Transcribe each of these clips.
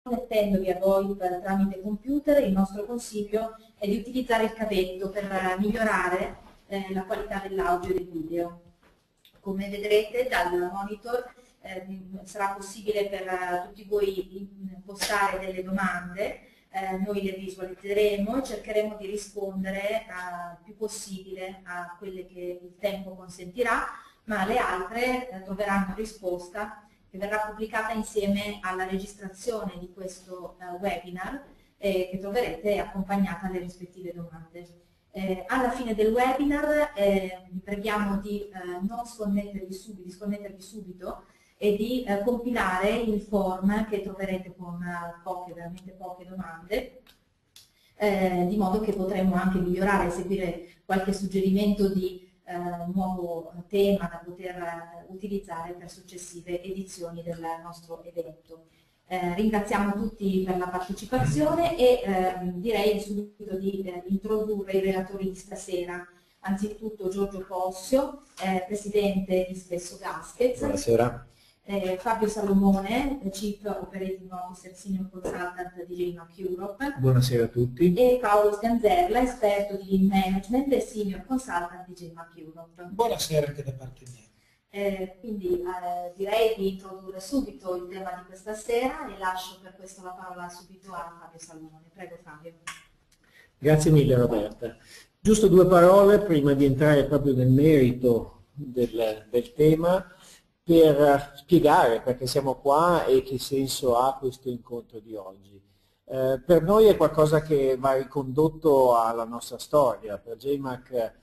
connettendovi a VoIP tramite computer, il nostro consiglio è di utilizzare il cavetto per migliorare la qualità dell'audio e del video. Come vedrete dal monitor sarà possibile per tutti voi postare delle domande, noi le visualizzeremo e cercheremo di rispondere il più possibile a quelle che il tempo consentirà, ma le altre troveranno risposta che verrà pubblicata insieme alla registrazione di questo webinar che troverete accompagnata alle rispettive domande. Alla fine del webinar vi preghiamo di non sconnettervi subito e di compilare il form che troverete con veramente poche domande, di modo che potremo anche migliorare e seguire qualche suggerimento di nuovo tema da poter utilizzare per successive edizioni del nostro evento. Ringraziamo tutti per la partecipazione e direi subito di introdurre i relatori di stasera. Anzitutto Giorgio Possio, presidente di Spesso Gaskets. Buonasera. Fabio Salomone, Chief Operating Officer Senior Consultant di JMAC Europe. Buonasera a tutti. E Paolo Sganzerla, esperto di Lean Management e Senior Consultant di JMAC Europe. Buonasera anche da parte mia. Quindi direi di introdurre subito il tema di questa sera e lascio per questo la parola subito a Fabio Salomone. Prego Fabio. Grazie mille Roberta. Giusto due parole prima di entrare proprio nel merito del tema, per spiegare perché siamo qua e che senso ha questo incontro di oggi. Per noi è qualcosa che va ricondotto alla nostra storia. Per JMAC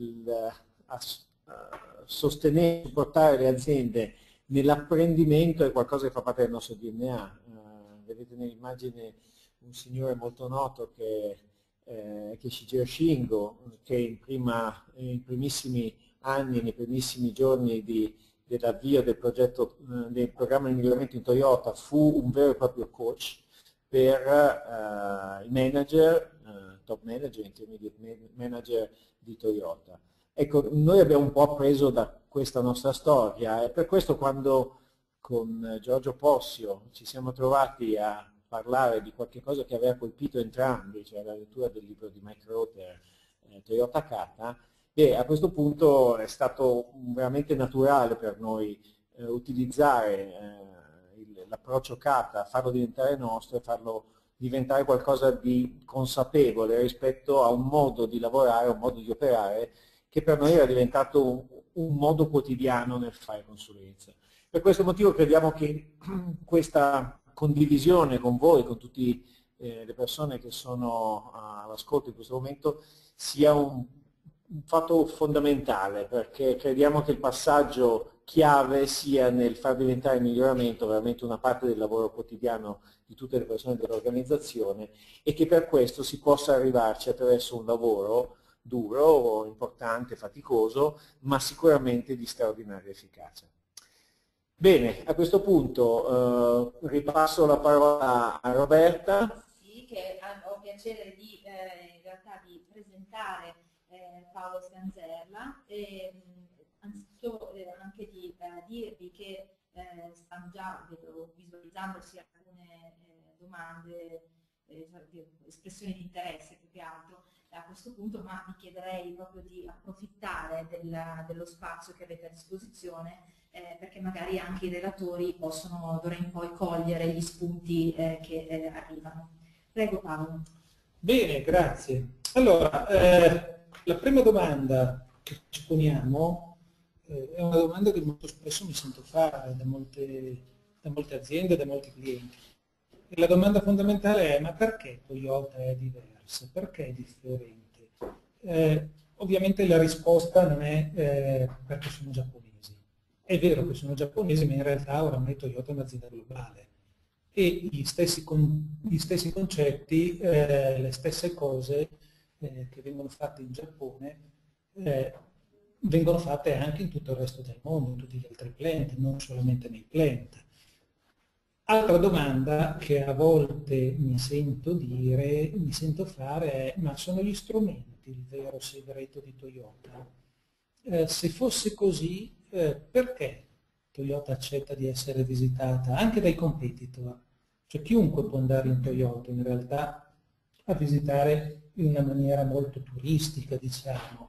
sostenere e supportare le aziende nell'apprendimento è qualcosa che fa parte del nostro DNA. Vedete nell'immagine un signore molto noto che è Shigeru Shingo, che in primissimi anni, nei primissimi giorni dell'avvio del progetto del programma di miglioramento in Toyota fu un vero e proprio coach per i manager, top manager, intermediate manager di Toyota. Ecco, noi abbiamo un po' appreso da questa nostra storia e per questo quando con Giorgio Possio ci siamo trovati a parlare di qualche cosa che aveva colpito entrambi, cioè la lettura del libro di Mike Rother, Toyota Kata, e a questo punto è stato veramente naturale per noi utilizzare l'approccio Kata, farlo diventare nostro e farlo diventare qualcosa di consapevole rispetto a un modo di lavorare, un modo di operare che per noi era diventato un modo quotidiano nel fare consulenza. Per questo motivo crediamo che questa condivisione con voi, con tutte le persone che sono all'ascolto in questo momento, sia un fatto fondamentale, perché crediamo che il passaggio chiave sia nel far diventare il miglioramento veramente una parte del lavoro quotidiano di tutte le persone dell'organizzazione e che per questo si possa arrivarci attraverso un lavoro duro, importante, faticoso, ma sicuramente di straordinaria efficacia. Bene, a questo punto ripasso la parola a Roberta. Sì, che ho piacere in realtà di presentare Paolo Sganzerla e anzitutto anche di dirvi che stanno già visualizzandosi alcune domande, espressioni di interesse più che altro a questo punto, ma vi chiederei proprio di approfittare dello spazio che avete a disposizione perché magari anche i relatori possono d'ora in poi cogliere gli spunti che arrivano. Prego Paolo. Bene, grazie. Allora, la prima domanda che ci poniamo è una domanda che molto spesso mi sento fare da molte aziende, da molti clienti. E la domanda fondamentale è: ma perché Toyota è diversa? Perché è differente? Ovviamente la risposta non è perché sono giapponesi. È vero che sono giapponesi, ma in realtà oramai Toyota è un'azienda globale. E gli stessi concetti, le stesse cose che vengono fatte in Giappone vengono fatte anche in tutto il resto del mondo, in tutti gli altri plant, non solamente nei plant. Altra domanda che a volte mi sento fare è: ma sono gli strumenti il vero segreto di Toyota? Se fosse così, perché Toyota accetta di essere visitata anche dai competitor? Cioè chiunque può andare in Toyota in realtà a visitare in una maniera molto turistica, diciamo.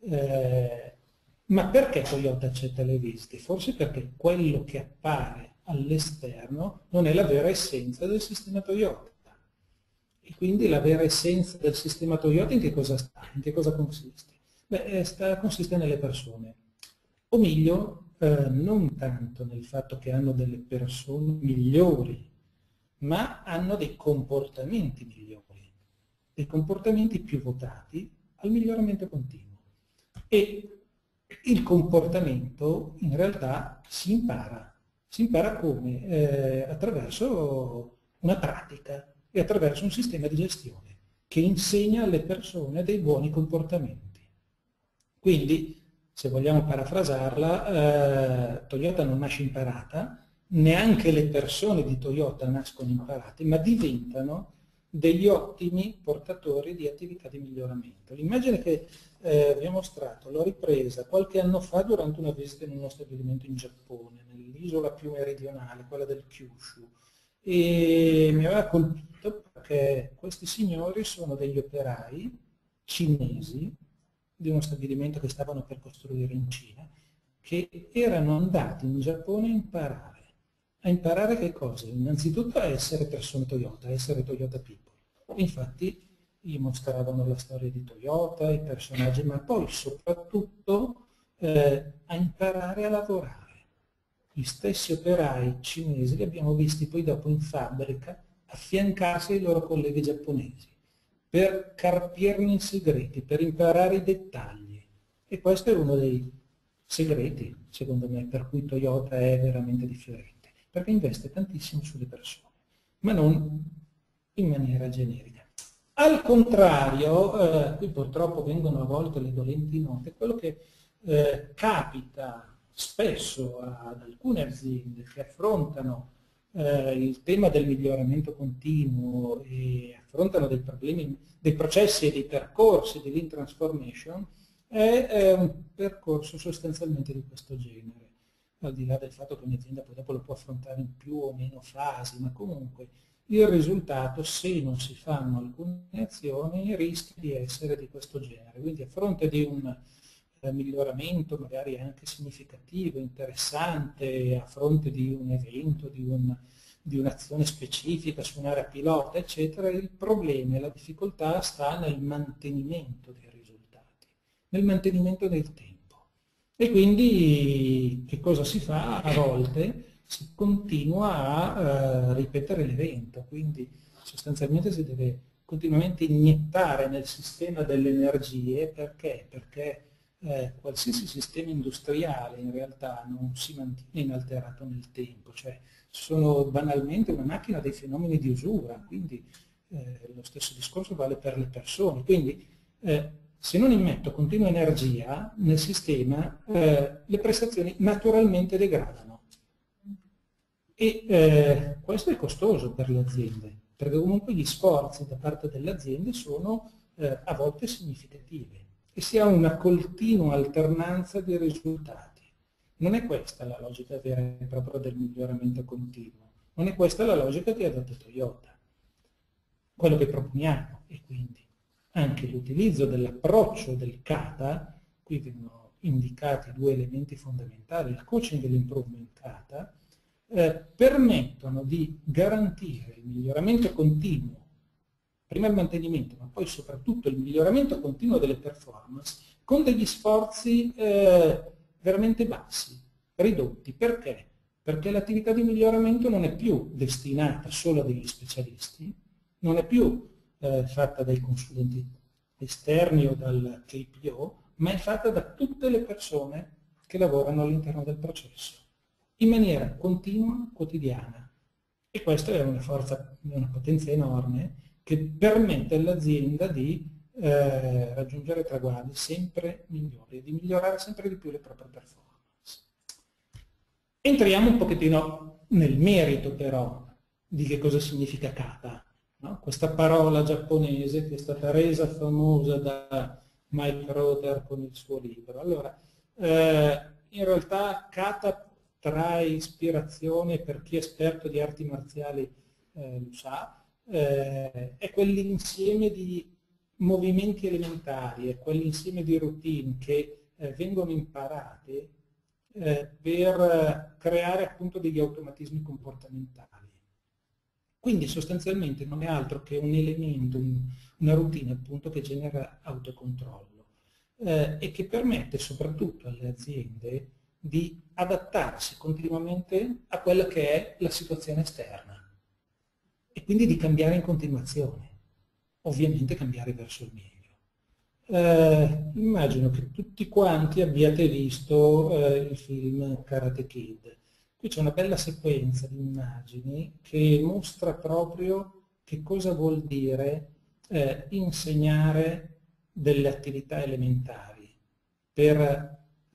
Ma perché Toyota accetta le visite? Forse perché quello che appare all'esterno non è la vera essenza del sistema Toyota. E quindi la vera essenza del sistema Toyota in che cosa sta? In che cosa consiste? Beh, consiste nelle persone. O meglio, non tanto nel fatto che hanno delle persone migliori, ma hanno dei comportamenti migliori, dei comportamenti più votati al miglioramento continuo. E il comportamento in realtà si impara come? Attraverso una pratica e attraverso un sistema di gestione che insegna alle persone dei buoni comportamenti. Quindi, se vogliamo parafrasarla, Toyota non nasce imparata, neanche le persone di Toyota nascono imparate, ma diventano degli ottimi portatori di attività di miglioramento. L'immagine che vi ho mostrato l'ho ripresa qualche anno fa durante una visita in uno stabilimento in Giappone, nell'isola più meridionale, quella del Kyushu, e mi aveva colpito perché questi signori sono degli operai cinesi di uno stabilimento che stavano per costruire in Cina, che erano andati in Giappone a imparare. A imparare che cosa? Innanzitutto a essere persone Toyota, a essere Toyota People. Infatti gli mostravano la storia di Toyota, i personaggi, ma poi soprattutto a imparare a lavorare. Gli stessi operai cinesi li abbiamo visti poi dopo in fabbrica affiancarsi ai loro colleghi giapponesi per carpirne i segreti, per imparare i dettagli. E questo è uno dei segreti, secondo me, per cui Toyota è veramente differente, perché investe tantissimo sulle persone, ma non in maniera generica. Al contrario, qui purtroppo vengono a volte le dolenti note, quello che capita spesso ad alcune aziende che affrontano il tema del miglioramento continuo e affrontano dei problemi, dei processi e dei percorsi di lean transformation, è un percorso sostanzialmente di questo genere, al di là del fatto che un'azienda poi dopo lo può affrontare in più o meno fasi, ma comunque il risultato, se non si fanno alcune azioni, rischia di essere di questo genere. Quindi a fronte di un miglioramento magari anche significativo, interessante, a fronte di un evento, di un'azione specifica su un'area pilota, eccetera, il problema e la difficoltà sta nel mantenimento dei risultati, nel mantenimento del tempo. E quindi che cosa si fa? A volte si continua a ripetere l'evento, quindi sostanzialmente si deve continuamente iniettare nel sistema delle energie. Perché? Perché qualsiasi sistema industriale in realtà non si mantiene inalterato nel tempo, cioè sono banalmente una macchina dei fenomeni di usura, quindi lo stesso discorso vale per le persone. Quindi se non immetto continua energia nel sistema, le prestazioni naturalmente degradano. E questo è costoso per le aziende, perché comunque gli sforzi da parte delle aziende sono a volte significativi e si ha una continua alternanza di risultati. Non è questa la logica vera e propria del miglioramento continuo, non è questa la logica che ha dato Toyota. Quello che proponiamo è quindi anche l'utilizzo dell'approccio del Kata, qui vengono indicati due elementi fondamentali, il coaching e l'improvement Kata, permettono di garantire il miglioramento continuo, prima il mantenimento, ma poi soprattutto il miglioramento continuo delle performance con degli sforzi veramente bassi, ridotti. Perché? Perché l'attività di miglioramento non è più destinata solo a degli specialisti, non è più fatta dai consulenti esterni o dal KPO, ma è fatta da tutte le persone che lavorano all'interno del processo, in maniera continua, quotidiana. E questa è una forza, una potenza enorme che permette all'azienda di raggiungere traguardi sempre migliori e di migliorare sempre di più le proprie performance. Entriamo un pochettino nel merito però di che cosa significa Kata, no? Questa parola giapponese che è stata resa famosa da Mike Roder con il suo libro. Allora, in realtà Kata trae ispirazione, per chi è esperto di arti marziali lo sa, è quell'insieme di movimenti elementari, è quell'insieme di routine che vengono imparate per creare appunto degli automatismi comportamentali. Quindi sostanzialmente non è altro che un elemento, una routine appunto che genera autocontrollo e che permette soprattutto alle aziende di adattarsi continuamente a quella che è la situazione esterna e quindi di cambiare in continuazione, ovviamente cambiare verso il meglio. Immagino che tutti quanti abbiate visto il film Karate Kid. Qui c'è una bella sequenza di immagini che mostra proprio che cosa vuol dire insegnare delle attività elementari per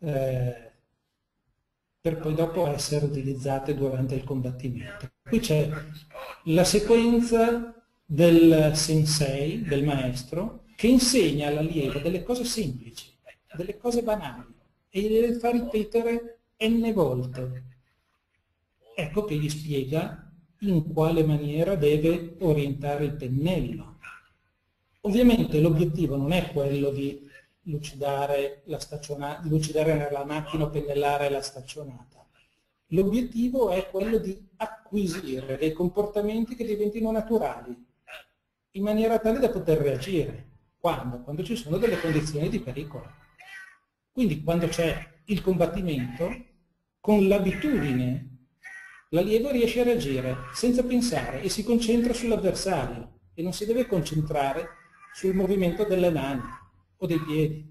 poi dopo essere utilizzate durante il combattimento. Qui c'è la sequenza del sensei, del maestro, che insegna all'allievo delle cose semplici, delle cose banali, e gliele fa ripetere n volte. Ecco che gli spiega in quale maniera deve orientare il pennello. Ovviamente l'obiettivo non è quello di lucidare nella macchina o pennellare la staccionata. L'obiettivo è quello di acquisire dei comportamenti che diventino naturali, in maniera tale da poter reagire. Quando? Quando ci sono delle condizioni di pericolo. Quindi quando c'è il combattimento, con l'abitudine, l'allievo riesce a reagire senza pensare e si concentra sull'avversario e non si deve concentrare sul movimento delle mani o dei piedi.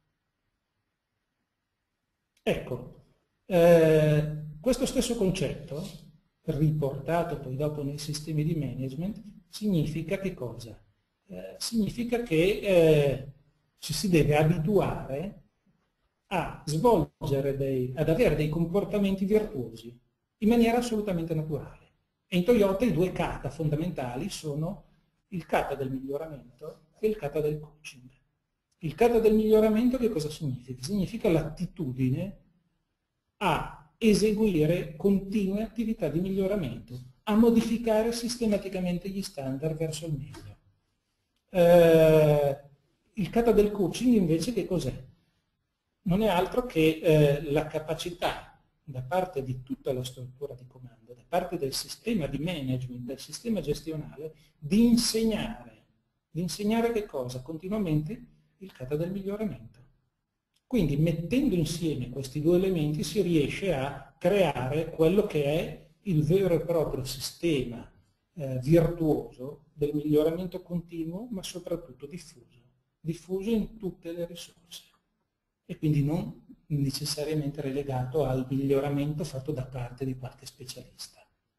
Ecco, questo stesso concetto, riportato poi dopo nei sistemi di management, significa che cosa? Significa che ci si deve abituare a svolgere ad avere dei comportamenti virtuosi in maniera assolutamente naturale. E in Toyota i due kata fondamentali sono il kata del miglioramento e il kata del coaching. Il kata del miglioramento che cosa significa? Significa l'attitudine a eseguire continue attività di miglioramento, a modificare sistematicamente gli standard verso il meglio. Il kata del coaching invece che cos'è? Non è altro che la capacità da parte di tutta la struttura di comando, da parte del sistema di management, del sistema gestionale, di insegnare che cosa? Continuamente il kata del miglioramento. Quindi mettendo insieme questi due elementi si riesce a creare quello che è il vero e proprio sistema virtuoso del miglioramento continuo, ma soprattutto diffuso in tutte le risorse e quindi non necessariamente relegato al miglioramento fatto da parte di qualche specialista.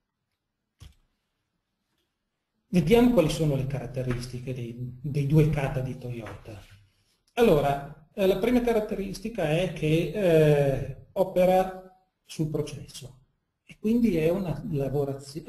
Vediamo quali sono le caratteristiche dei due kata di Toyota. Allora, la prima caratteristica è che opera sul processo e quindi è una lavorazione,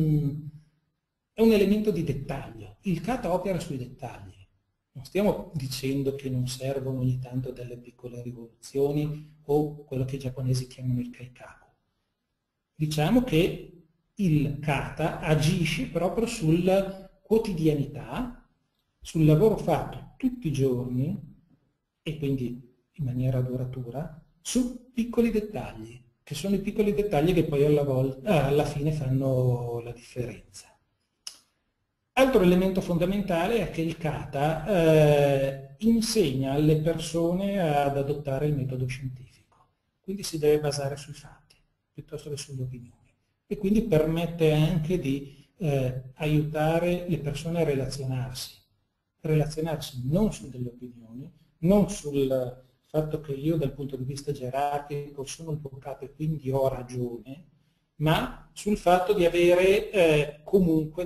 è un elemento di dettaglio. Il kata opera sui dettagli. Non stiamo dicendo che non servono ogni tanto delle piccole rivoluzioni o quello che i giapponesi chiamano il kaikaku. Diciamo che il kata agisce proprio sulla quotidianità, sul lavoro fatto tutti i giorni e quindi in maniera duratura, su piccoli dettagli, che sono i piccoli dettagli che poi alla fine fanno la differenza. Altro elemento fondamentale è che il kata insegna alle persone ad adottare il metodo scientifico, quindi si deve basare sui fatti piuttosto che sulle opinioni e quindi permette anche di aiutare le persone a relazionarsi non su delle opinioni, non sul fatto che io dal punto di vista gerarchico sono il tuo capo e quindi ho ragione, ma sul fatto di avere comunque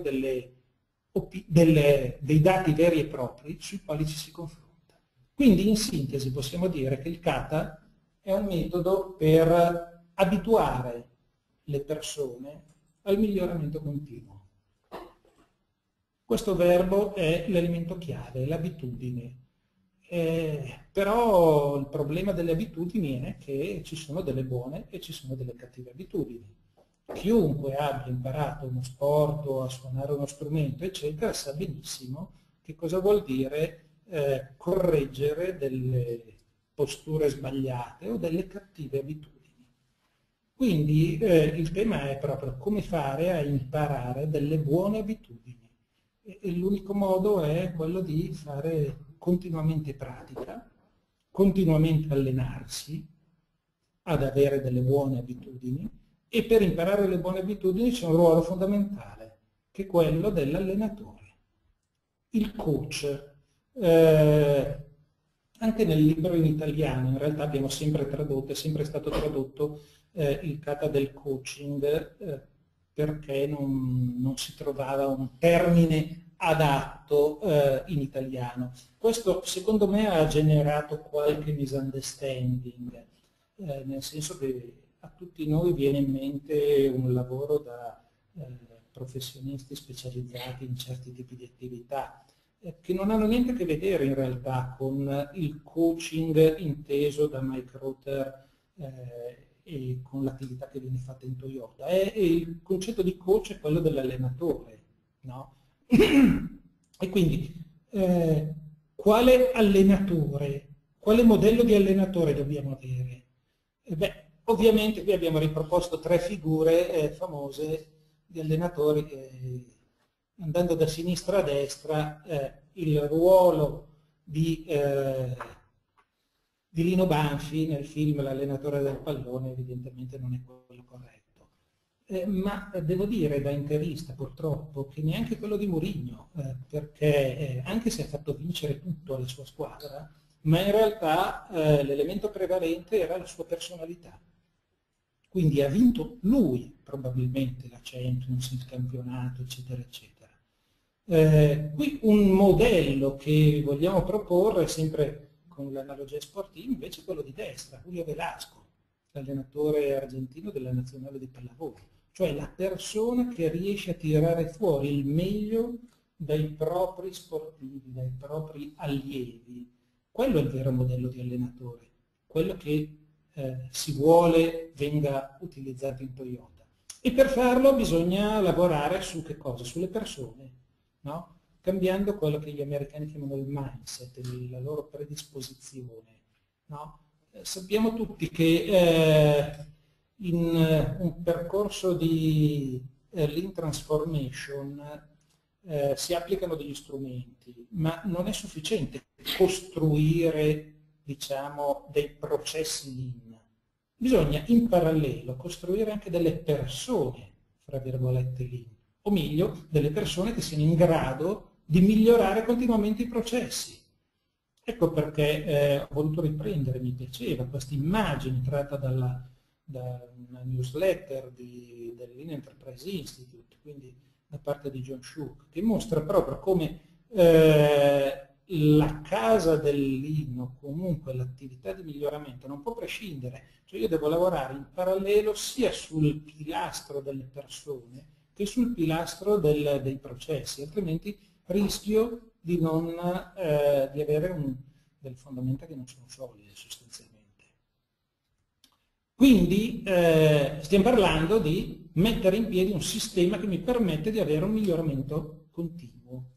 dei dati veri e propri sui quali ci si confronta. Quindi in sintesi possiamo dire che il kata è un metodo per abituare le persone al miglioramento continuo. Questo verbo è l'elemento chiave, l'abitudine. Però il problema delle abitudini è che ci sono delle buone e ci sono delle cattive abitudini. chiunque abbia imparato uno sport o a suonare uno strumento, eccetera, sa benissimo che cosa vuol dire correggere delle posture sbagliate o delle cattive abitudini. Quindi il tema è proprio come fare a imparare delle buone abitudini. E l'unico modo è quello di fare continuamente pratica, continuamente allenarsi ad avere delle buone abitudini, e per imparare le buone abitudini c'è un ruolo fondamentale, che è quello dell'allenatore. Il coach. Anche nel libro in italiano in realtà abbiamo sempre tradotto, è sempre stato tradotto il kata del coaching perché non si trovava un termine adatto in italiano. Questo secondo me ha generato qualche misunderstanding, nel senso che a tutti noi viene in mente un lavoro da professionisti specializzati in certi tipi di attività, che non hanno niente a che vedere in realtà con il coaching inteso da Mike Rother e con l'attività che viene fatta in Toyota. Il concetto di coach è quello dell'allenatore, no? E quindi quale allenatore, quale modello di allenatore dobbiamo avere? Ovviamente qui abbiamo riproposto 3 figure famose di allenatori che, andando da sinistra a destra, il ruolo di Lino Banfi nel film L'allenatore del pallone evidentemente non è quello corretto. Ma devo dire da interista purtroppo che neanche quello di Mourinho, perché anche se ha fatto vincere tutto alla sua squadra, ma in realtà l'elemento prevalente era la sua personalità. Quindi ha vinto lui probabilmente la Champions, il campionato, eccetera, eccetera. Qui un modello che vogliamo proporre, sempre con l'analogia sportiva, invece è quello di destra, Julio Velasco, l'allenatore argentino della nazionale di pallavolo, cioè la persona che riesce a tirare fuori il meglio dai propri sportivi, dai propri allievi. Quello è il vero modello di allenatore, quello che si vuole venga utilizzato in Toyota. E per farlo bisogna lavorare su che cosa? Sulle persone, no? Cambiando quello che gli americani chiamano il mindset, la loro predisposizione. No? Sappiamo tutti che in un percorso di lean transformation si applicano degli strumenti, ma non è sufficiente costruire, diciamo, dei processi lean. Bisogna in parallelo costruire anche delle persone, fra virgolette, lean, o meglio, delle persone che siano in grado di migliorare continuamente i processi. Ecco perché ho voluto riprendere, mi piaceva, questa immagine tratta da una newsletter del Lean Enterprise Institute, quindi da parte di John Shook, che mostra proprio come la casa del Lean, o comunque l'attività di miglioramento, non può prescindere, cioè io devo lavorare in parallelo sia sul pilastro delle persone che sul pilastro dei processi, altrimenti rischio di avere delle fondamenta che non sono solide sostanzialmente. Quindi stiamo parlando di mettere in piedi un sistema che mi permette di avere un miglioramento continuo.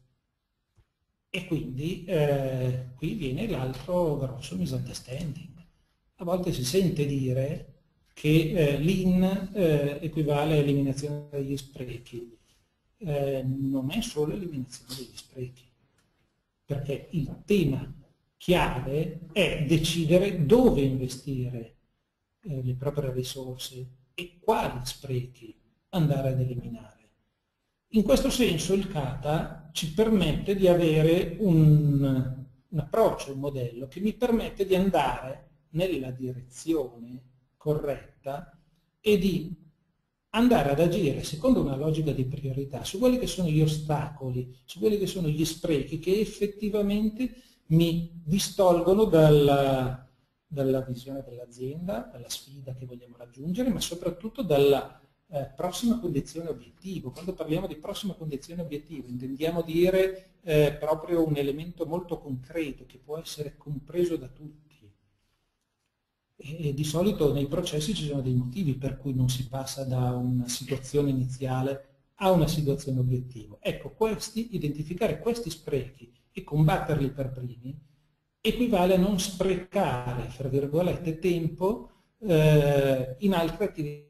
E quindi qui viene l'altro grosso misunderstanding. A volte si sente dire che Lean equivale a eliminazione degli sprechi. Non è solo eliminazione degli sprechi, perché il tema chiave è decidere dove investire le proprie risorse e quali sprechi andare ad eliminare. In questo senso il kata ci permette di avere un approccio, un modello che mi permette di andare nella direzione corretta e di andare ad agire secondo una logica di priorità su quelli che sono gli ostacoli, su quelli che sono gli sprechi che effettivamente mi distolgono dalla visione dell'azienda, dalla sfida che vogliamo raggiungere, ma soprattutto dalla prossima condizione obiettivo. Quando parliamo di prossima condizione obiettivo intendiamo dire proprio un elemento molto concreto che può essere compreso da tutti. E di solito nei processi ci sono dei motivi per cui non si passa da una situazione iniziale a una situazione obiettivo. Ecco, identificare questi sprechi e combatterli per primi equivale a non sprecare, fra virgolette, tempo in altre attività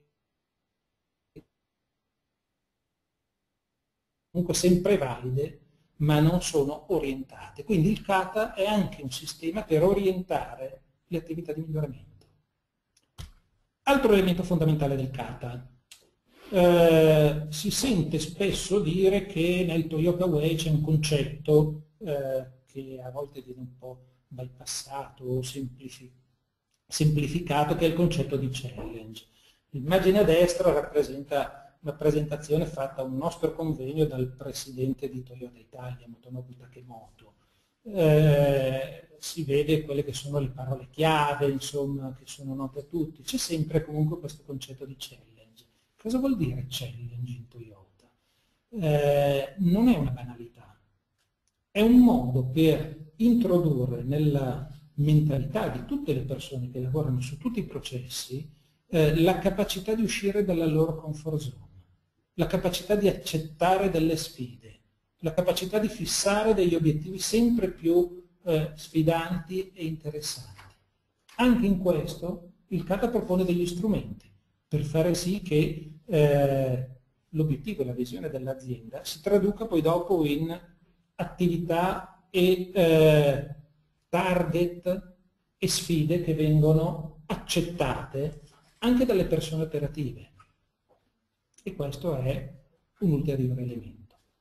comunque sempre valide, ma non sono orientate. Quindi il kata è anche un sistema per orientare le attività di miglioramento. Altro elemento fondamentale del kata. Si sente spesso dire che nel Toyota Way c'è un concetto che a volte viene un po' bypassato o semplificato, che è il concetto di challenge. L'immagine a destra rappresenta una presentazione fatta a un nostro convegno dal presidente di Toyota Italia, Motonobu Takemoto. Si vede quelle che sono le parole chiave, insomma, che sono note a tutti. C'è sempre comunque questo concetto di challenge. Cosa vuol dire challenge in Toyota? Non è una banalità, è un modo per introdurre nella mentalità di tutte le persone che lavorano su tutti i processi la capacità di uscire dalla loro comfort zone, la capacità di accettare delle sfide, la capacità di fissare degli obiettivi sempre più sfidanti e interessanti. Anche in questo il kata propone degli strumenti per fare sì che l'obiettivo e la visione dell'azienda si traduca poi dopo in attività e target e sfide che vengono accettate anche dalle persone operative. E questo è un ulteriore elemento.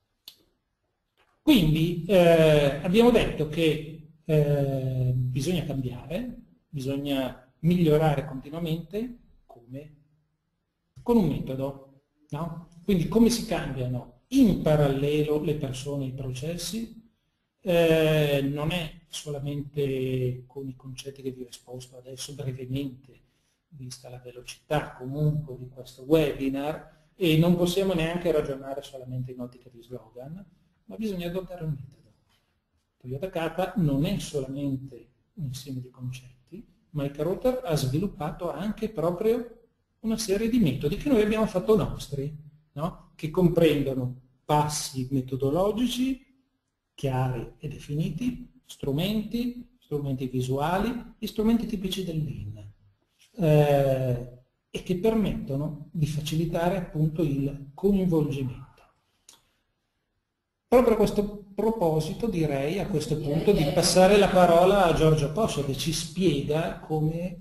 Quindi abbiamo detto che bisogna cambiare, bisogna migliorare continuamente, come? Con un metodo, no? Quindi come si cambiano in parallelo le persone e i processi? Non è solamente con i concetti che vi ho esposto adesso brevemente, vista la velocità comunque di questo webinar, e non possiamo neanche ragionare solamente in ottica di slogan, ma bisogna adottare un metodo. Toyota Kata non è solamente un insieme di concetti, ma il Karuta ha sviluppato anche proprio una serie di metodi che noi abbiamo fatto nostri, no? Che comprendono passi metodologici chiari e definiti, strumenti visuali e strumenti tipici del Lean, e che permettono di facilitare appunto il coinvolgimento. Proprio a questo proposito direi a questo punto di passare la parola a Giorgio Poscia, che ci spiega come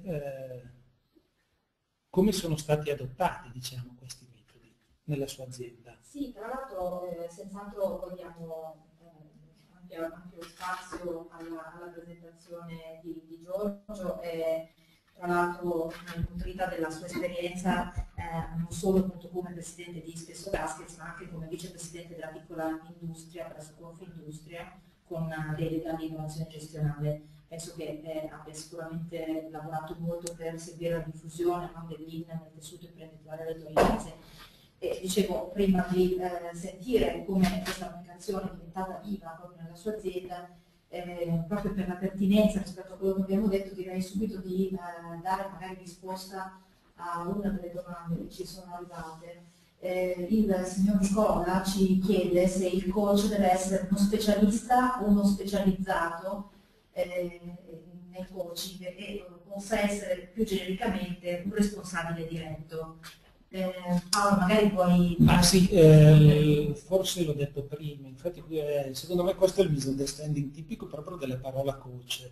sono stati adottati, diciamo, questi metodi nella sua azienda. Sì, tra l'altro senz'altro vogliamo ampio spazio alla presentazione di Giorgio. Tra l'altro nel continuità della sua esperienza non solo appunto come presidente di Spesso Gaskets, ma anche come vicepresidente della piccola industria presso Confindustria, con delega all'innovazione gestionale. Penso che abbia sicuramente lavorato molto per seguire la diffusione del Lean nel tessuto imprenditoriale torinese. Dicevo, prima di sentire come questa applicazione è diventata viva proprio nella sua azienda, proprio per la pertinenza rispetto a quello che abbiamo detto, direi subito di dare magari risposta a una delle domande che ci sono arrivate. Il signor Nicola ci chiede se il coach deve essere uno specialista o uno specializzato nel coaching e possa essere più genericamente un responsabile diretto. Paolo, magari puoi... Ma sì, forse l'ho detto prima, infatti secondo me questo è il misunderstanding tipico proprio della parola coach.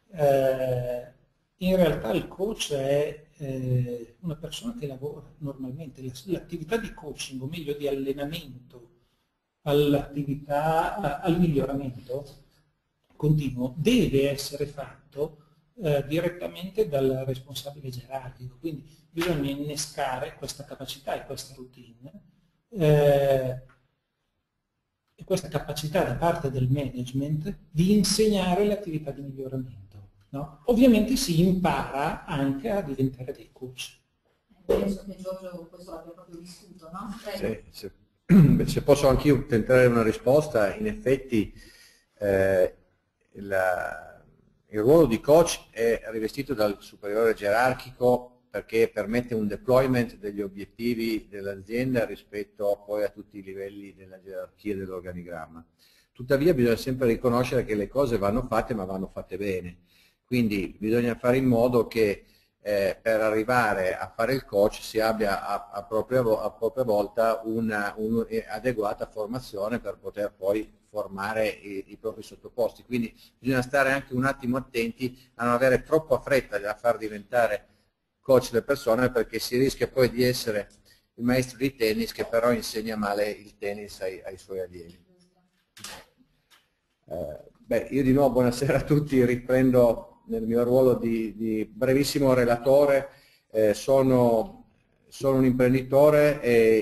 In realtà il coach è una persona che lavora normalmente, l'attività di coaching, o meglio di allenamento all'attività, al miglioramento continuo, deve essere fatto direttamente dal responsabile gerarchico, quindi bisogna innescare questa capacità e questa routine e questa capacità da parte del management di insegnare l'attività di miglioramento. No? Ovviamente si impara anche a diventare dei coach. Penso che Giorgio questo l'abbia proprio vissuto, no? Sì. Se posso anch'io tentare una risposta, in effetti in il ruolo di coach è rivestito dal superiore gerarchico perché permette un deployment degli obiettivi dell'azienda rispetto poi a tutti i livelli della gerarchia dell'organigramma. Tuttavia bisogna sempre riconoscere che le cose vanno fatte, ma vanno fatte bene. Quindi bisogna fare in modo che per arrivare a fare il coach si abbia a propria volta un'adeguata formazione per poter poi formare i propri sottoposti. Quindi bisogna stare anche un attimo attenti a non avere troppa fretta a far diventare coach le persone, perché si rischia poi di essere il maestro di tennis che però insegna male il tennis ai suoi allievi. Io di nuovo buonasera a tutti, riprendo nel mio ruolo di brevissimo relatore. Sono un imprenditore e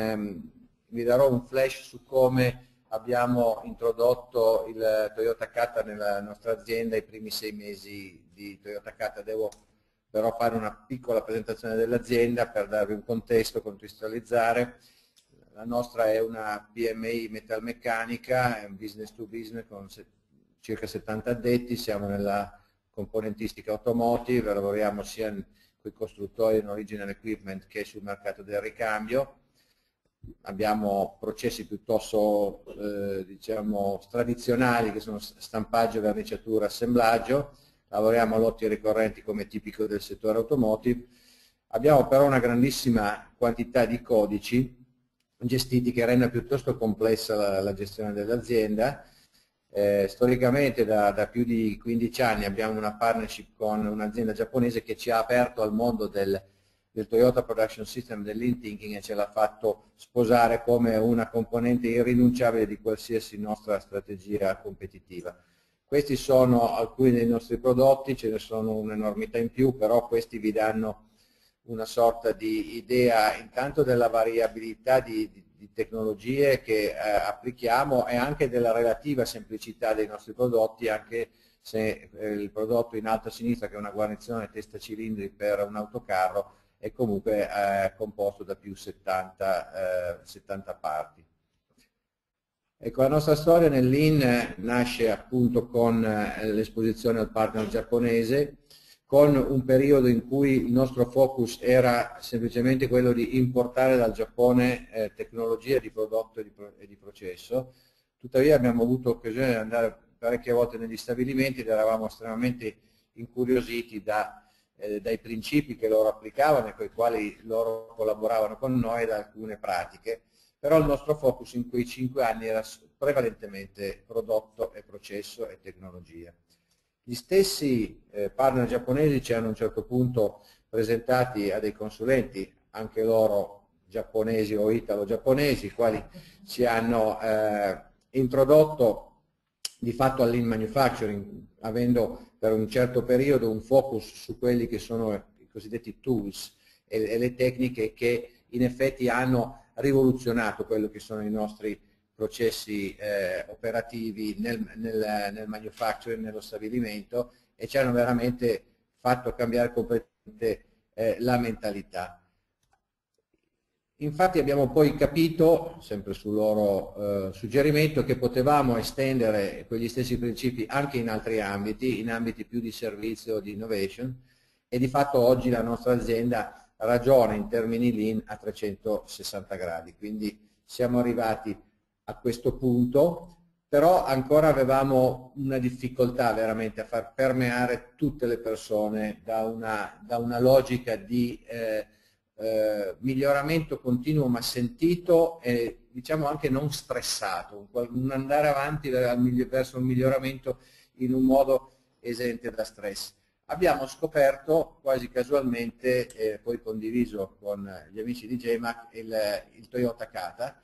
vi darò un flash su come abbiamo introdotto il Toyota Kata nella nostra azienda i primi 6 mesi di Toyota Kata. Devo però fare una piccola presentazione dell'azienda per darvi un contesto, contestualizzare. La nostra è una PMI metalmeccanica, è un business to business con circa 70 addetti, siamo nella componentistica automotive, lavoriamo sia con i costruttori in original equipment che sul mercato del ricambio. Abbiamo processi piuttosto diciamo tradizionali che sono stampaggio, verniciatura, assemblaggio. Lavoriamo a lotti ricorrenti come tipico del settore automotive. Abbiamo però una grandissima quantità di codici gestiti che rende piuttosto complessa la gestione dell'azienda. Storicamente da più di 15 anni abbiamo una partnership con un'azienda giapponese che ci ha aperto al mondo del Toyota Production System, del Lean Thinking, e ce l'ha fatto sposare come una componente irrinunciabile di qualsiasi nostra strategia competitiva. Questi sono alcuni dei nostri prodotti, ce ne sono un'enormità in più, però questi vi danno una sorta di idea intanto della variabilità di tecnologie che applichiamo e anche della relativa semplicità dei nostri prodotti, anche se il prodotto in alto a sinistra, che è una guarnizione testa cilindri per un autocarro, è comunque composto da più 70 parti. Ecco, la nostra storia nel Lean nasce appunto con l'esposizione al partner giapponese, con un periodo in cui il nostro focus era semplicemente quello di importare dal Giappone tecnologie di prodotto e di processo. Tuttavia abbiamo avuto occasione di andare parecchie volte negli stabilimenti ed eravamo estremamente incuriositi dai principi che loro applicavano e con i quali loro collaboravano con noi, da alcune pratiche. Però il nostro focus in quei 5 anni era prevalentemente prodotto e processo e tecnologia. Gli stessi partner giapponesi ci hanno a un certo punto presentati a dei consulenti, anche loro giapponesi o italo-giapponesi, i quali ci hanno introdotto di fatto al Lean Manufacturing, avendo per un certo periodo un focus su quelli che sono i cosiddetti tools e le tecniche che in effetti hanno rivoluzionato quello che sono i nostri processi operativi nel manufacturing, nello stabilimento, e ci hanno veramente fatto cambiare completamente la mentalità. Infatti abbiamo poi capito, sempre sul loro suggerimento, che potevamo estendere quegli stessi principi anche in altri ambiti, in ambiti più di servizio, di innovation, e di fatto oggi la nostra azienda ragiona in termini Lean a 360 gradi, quindi siamo arrivati a questo punto, però ancora avevamo una difficoltà veramente a far permeare tutte le persone da una logica di miglioramento continuo ma sentito e diciamo anche non stressato, un andare avanti verso un miglioramento in un modo esente da stress. Abbiamo scoperto quasi casualmente, poi condiviso con gli amici di JMAC, il Toyota Kata,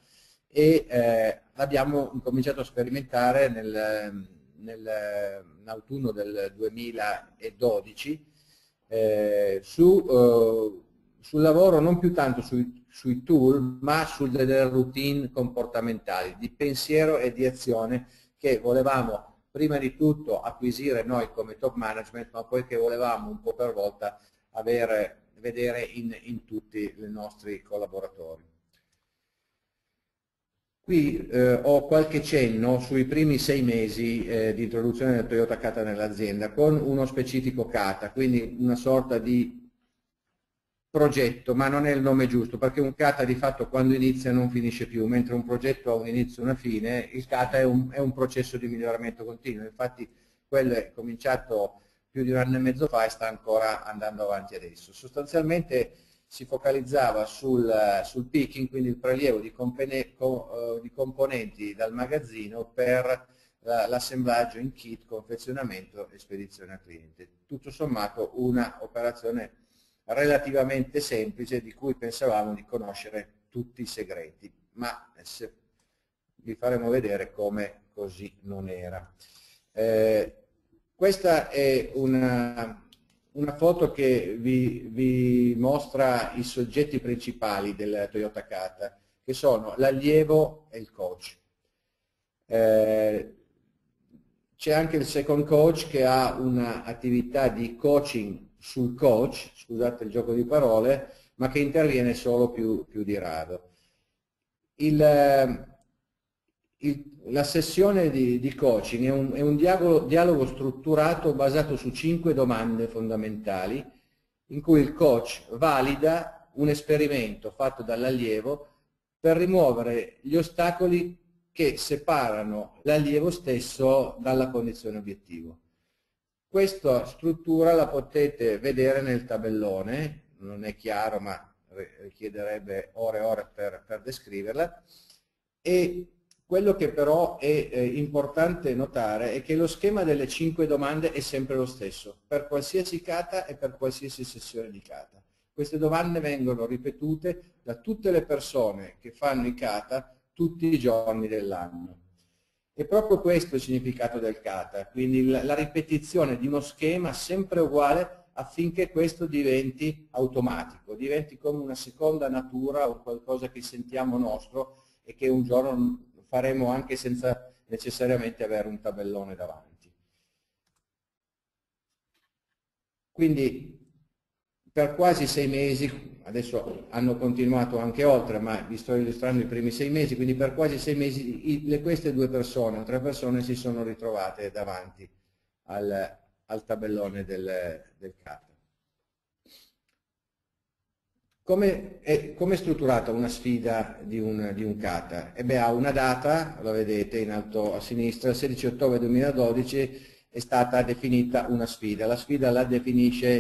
e l'abbiamo incominciato a sperimentare nell'autunno del 2012 sul lavoro non più tanto sui tool ma sulle routine comportamentali di pensiero e di azione che volevamo prima di tutto acquisire noi come top management, ma poi che volevamo un po' per volta vedere in tutti i nostri collaboratori. Qui ho qualche cenno sui primi 6 mesi di introduzione del Toyota Kata nell'azienda, con uno specifico Kata, quindi una sorta di progetto, ma non è il nome giusto, perché un Kata di fatto quando inizia non finisce più, mentre un progetto ha un inizio e una fine. Il Kata è un processo di miglioramento continuo, infatti quello è cominciato più di 1 anno e mezzo fa e sta ancora andando avanti adesso. Sostanzialmente si focalizzava sul picking, quindi il prelievo di componenti dal magazzino per l'assemblaggio in kit, confezionamento e spedizione al cliente. Tutto sommato una operazione relativamente semplice di cui pensavamo di conoscere tutti i segreti, ma vi faremo vedere come così non era. Questa è una foto che vi mostra i soggetti principali del Toyota Kata, che sono l'allievo e il coach. C'è anche il second coach che ha un'attività di coaching sul coach, scusate il gioco di parole, ma che interviene solo più di rado. La sessione di coaching è un dialogo strutturato basato su 5 domande fondamentali, in cui il coach valida un esperimento fatto dall'allievo per rimuovere gli ostacoli che separano l'allievo stesso dalla condizione obiettivo. Questa struttura la potete vedere nel tabellone, non è chiaro ma richiederebbe ore e ore per descriverla, e quello che però è importante notare è che lo schema delle 5 domande è sempre lo stesso, per qualsiasi kata e per qualsiasi sessione di kata. Queste domande vengono ripetute da tutte le persone che fanno i kata tutti i giorni dell'anno. È proprio questo il significato del kata, quindi la ripetizione di uno schema sempre uguale affinché questo diventi automatico, diventi come una seconda natura o qualcosa che sentiamo nostro e che un giorno faremo anche senza necessariamente avere un tabellone davanti. Quindi per quasi 6 mesi, adesso hanno continuato anche oltre, ma vi sto illustrando i primi 6 mesi, quindi per quasi 6 mesi queste 2 persone o 3 persone si sono ritrovate davanti al tabellone del kata. Come è strutturata una sfida di un kata? Ha una data, la vedete in alto a sinistra, il 16 ottobre 2012 è stata definita una sfida. La sfida la definisce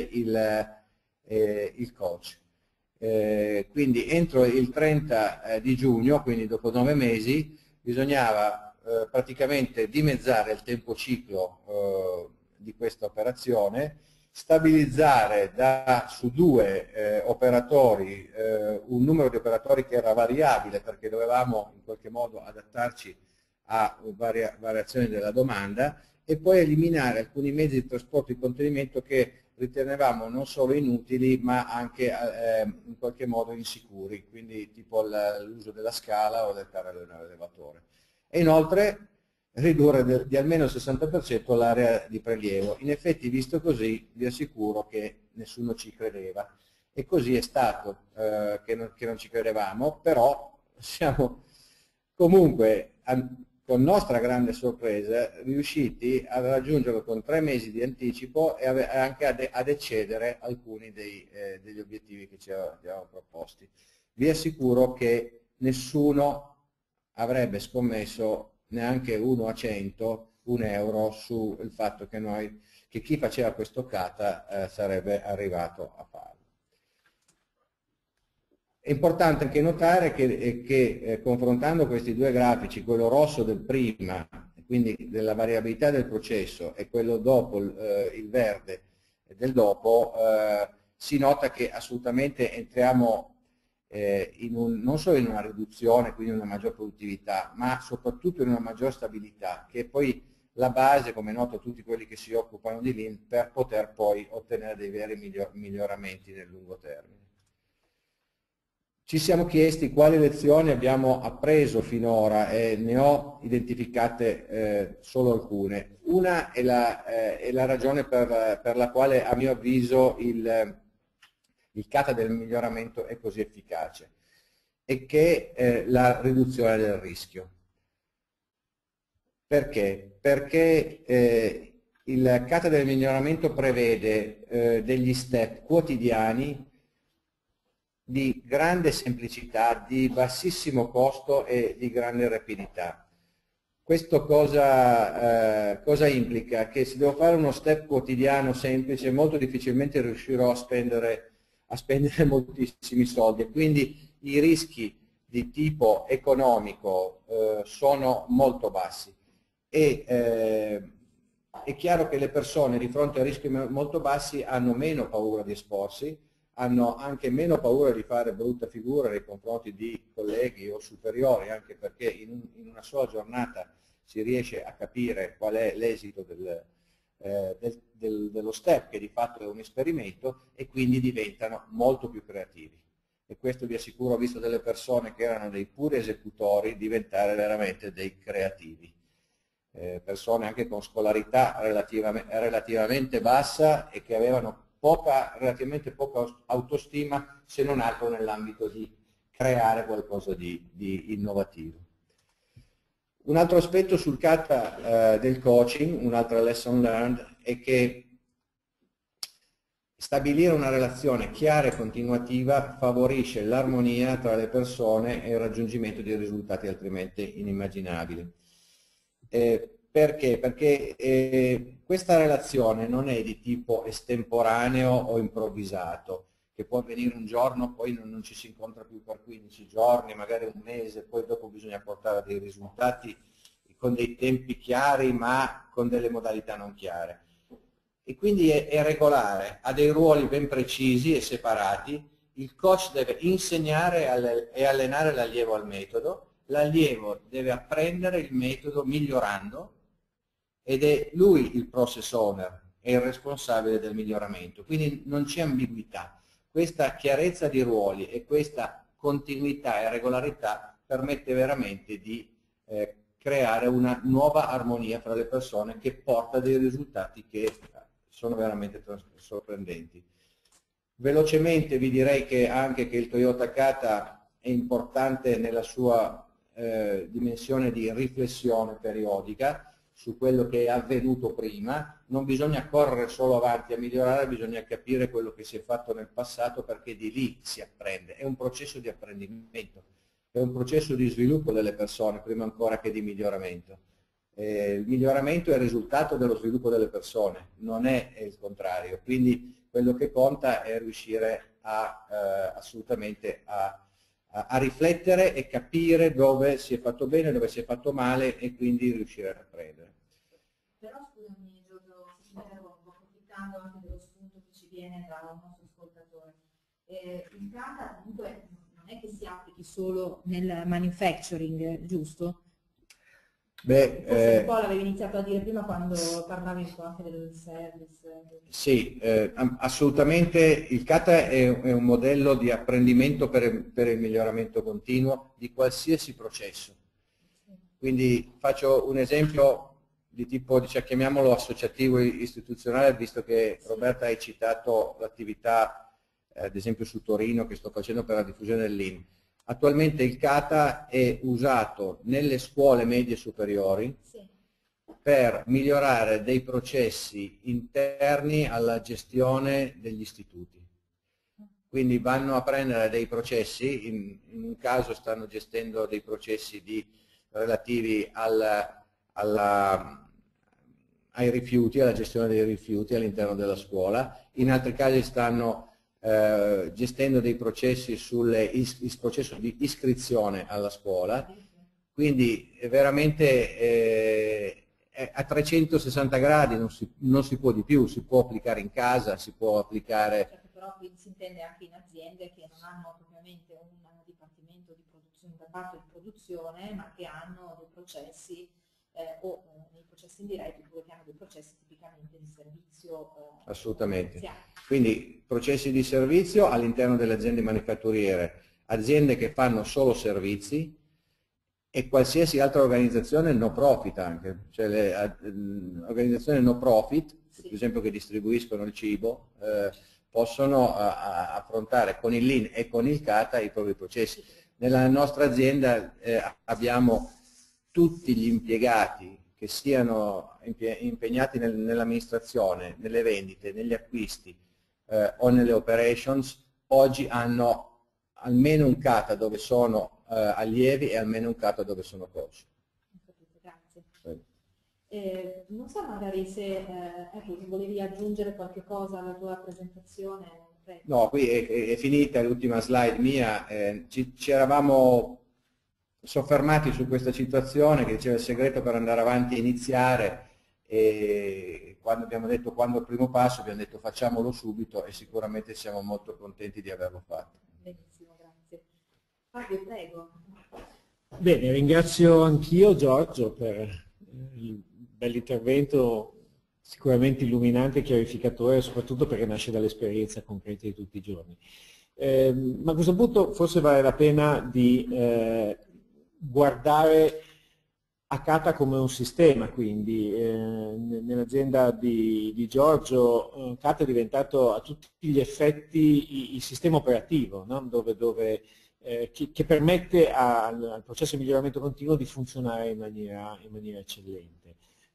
il coach. Quindi entro il 30 di giugno, quindi dopo 9 mesi, bisognava praticamente dimezzare il tempo ciclo di questa operazione, stabilizzare su 2 operatori un numero di operatori che era variabile perché dovevamo in qualche modo adattarci a variazioni della domanda, e poi eliminare alcuni mezzi di trasporto di contenimento che ritenevamo non solo inutili ma anche in qualche modo insicuri, quindi tipo l'uso della scala o del carrello elevatore. E inoltre ridurre di almeno il 60% l'area di prelievo. In effetti, visto così, vi assicuro che nessuno ci credeva, e così è stato che non ci credevamo, però siamo comunque, con nostra grande sorpresa, riusciti a raggiungerlo con 3 mesi di anticipo e anche ad eccedere alcuni degli obiettivi che ci avevamo proposti. Vi assicuro che nessuno avrebbe scommesso, neanche 1 a 100, un euro sul fatto che chi faceva questo kata sarebbe arrivato a farlo. È importante anche notare che confrontando questi 2 grafici, quello rosso del prima, quindi della variabilità del processo, e quello dopo, il verde del dopo, si nota che assolutamente entriamo non solo in una riduzione, quindi una maggior produttività, ma soprattutto in una maggior stabilità, che è poi la base, come è noto a tutti quelli che si occupano di Lean, per poter poi ottenere dei veri miglioramenti nel lungo termine. Ci siamo chiesti quali lezioni abbiamo appreso finora e ne ho identificate solo alcune. Una è la ragione per la quale, a mio avviso, il kata del miglioramento è così efficace. e che la riduzione del rischio. Perché? Perché il Kata del miglioramento prevede degli step quotidiani di grande semplicità, di bassissimo costo e di grande rapidità. Questo cosa implica? Che se devo fare uno step quotidiano semplice, molto difficilmente riuscirò a spendere moltissimi soldi, e quindi i rischi di tipo economico sono molto bassi. E è chiaro che le persone di fronte a rischi molto bassi hanno meno paura di esporsi, hanno anche meno paura di fare brutta figura nei confronti di colleghi o superiori, anche perché in una sola giornata si riesce a capire qual è l'esito dello step, che di fatto è un esperimento, e quindi diventano molto più creativi. E questo vi assicuro, ho visto delle persone che erano dei puri esecutori diventare veramente dei creativi. Persone anche con scolarità relativamente bassa e che avevano relativamente poca autostima, se non altro nell'ambito di creare qualcosa di innovativo. Un altro aspetto sul Kata del coaching, un'altra lesson learned, è che stabilire una relazione chiara e continuativa favorisce l'armonia tra le persone e il raggiungimento di risultati altrimenti inimmaginabili. Perché? Perché questa relazione non è di tipo estemporaneo o improvvisato, che può avvenire un giorno, poi non ci si incontra più per 15 giorni, magari un mese, poi dopo bisogna portare dei risultati con dei tempi chiari ma con delle modalità non chiare. E quindi è regolare, ha dei ruoli ben precisi e separati. Il coach deve insegnare e allenare l'allievo al metodo, l'allievo deve apprendere il metodo migliorando, ed è lui il process owner, è il responsabile del miglioramento. Quindi non c'è ambiguità. Questa chiarezza di ruoli e questa continuità e regolarità permette veramente di creare una nuova armonia fra le persone, che porta dei risultati che sono veramente sorprendenti. Velocemente vi direi che anche che il Toyota Kata è importante nella sua dimensione di riflessione periodica su quello che è avvenuto prima. Non bisogna correre solo avanti a migliorare, bisogna capire quello che si è fatto nel passato, perché di lì si apprende. È un processo di apprendimento, è un processo di sviluppo delle persone prima ancora che di miglioramento. Il miglioramento è il risultato dello sviluppo delle persone, non è il contrario. Quindi quello che conta è riuscire assolutamente a riflettere e capire dove si è fatto bene, dove si è fatto male, e quindi riuscire a riprendere. Però scusami Giorgio, se ti interrompo, approfittando anche dello spunto che ci viene dal nostro ascoltatore. Il Kata comunque non è che si applichi solo nel manufacturing, giusto? Beh, forse un po' l'avevi iniziato a dire prima quando parlavi un po' anche del service. Sì, assolutamente. Il Kata è un modello di apprendimento per il miglioramento continuo di qualsiasi processo. Quindi faccio un esempio di tipo, chiamiamolo associativo istituzionale, visto che Roberta hai citato l'attività, ad esempio su Torino, che sto facendo per la diffusione del Lean. Attualmente il Kata è usato nelle scuole medie superiori per migliorare dei processi interni alla gestione degli istituti. Quindi vanno a prendere dei processi, in un caso stanno gestendo dei processi relativi ai rifiuti, alla gestione dei rifiuti all'interno della scuola, in altri casi stanno gestendo dei processi sul processo di iscrizione alla scuola. Quindi veramente a 360 gradi, non si può di più, si può applicare in casa, si può applicare... Certo, però qui si intende anche in aziende che non hanno propriamente un dipartimento di produzione, da parte di produzione, ma che hanno dei processi o nei processi indiretti, oppure che hanno dei processi tipicamente di servizio. Assolutamente. Quindi processi di servizio all'interno delle aziende manifatturiere, aziende che fanno solo servizi, e qualsiasi altra organizzazione no profit anche, cioè le organizzazioni no profit, per esempio che distribuiscono il cibo, possono affrontare con il Lean e con il Kata i propri processi. Nella nostra azienda abbiamo tutti gli impiegati che siano impegnati nell'amministrazione, nelle vendite, negli acquisti o nelle operations, oggi hanno almeno un kata dove sono allievi e almeno un kata dove sono coach. Grazie. Non so magari se volevi aggiungere qualche cosa alla tua presentazione. No, qui è finita l'ultima slide mia, ci eravamo soffermati su questa situazione che diceva il segreto per andare avanti e iniziare, e quando abbiamo detto quando il primo passo abbiamo detto facciamolo subito e sicuramente siamo molto contenti di averlo fatto. Benissimo, grazie. Fabio, prego. Bene, ringrazio anch'io Giorgio per il bell'intervento, sicuramente illuminante e chiarificatore, soprattutto perché nasce dall'esperienza concreta di tutti i giorni. Ma a questo punto forse vale la pena di guardare a Kata come un sistema, quindi nell'azienda di Giorgio Kata è diventato a tutti gli effetti il sistema operativo, no? Che permette al processo di miglioramento continuo di funzionare in maniera eccellente.